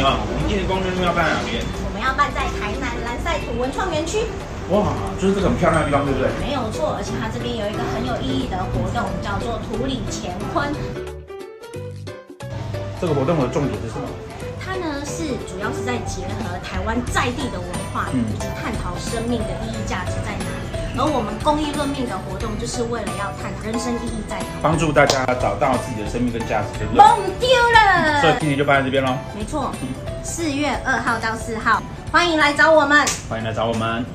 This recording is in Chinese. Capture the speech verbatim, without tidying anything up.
啊，我们今年公园要办哪边？ 我们要办在台南蓝赛土文创园区。 哇，就是这个很漂亮的地方，对不对？ 没有错，而且它这边有一个很有意义的活动，叫做土里乾坤。 这个活动的重点是什么？ 它呢是主要是在结合台湾在地的文化，以及探讨生命的意义价值在哪里。而我们公益论命的活动，就是为了要探讨人生意义在哪里， 帮助大家找到自己的生命跟价值，对不对？ 懵丢了。 所以今年就办在这边喽。 没错，四月二号到四号，欢迎来找我们。 欢迎来找我们。